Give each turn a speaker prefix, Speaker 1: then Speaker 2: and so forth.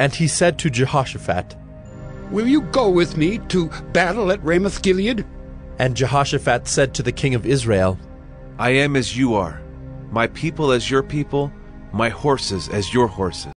Speaker 1: And he said to Jehoshaphat,
Speaker 2: "Will you go with me to battle at Ramoth-Gilead?"
Speaker 1: And Jehoshaphat said to the king of Israel,
Speaker 3: I am as you are, my people as your people, my horses as your horses.